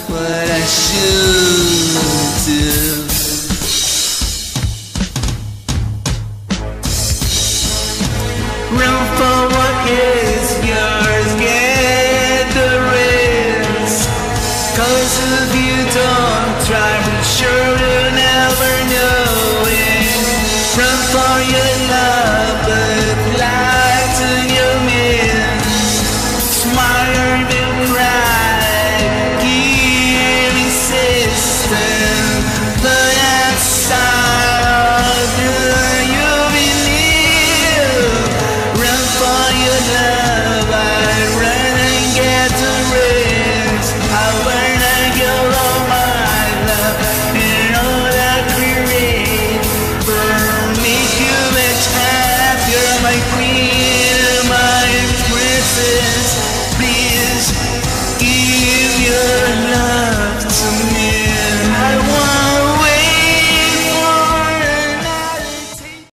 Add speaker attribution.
Speaker 1: what I should do. Run for what is yours, get the rest. 'Cause if you don't try, but sure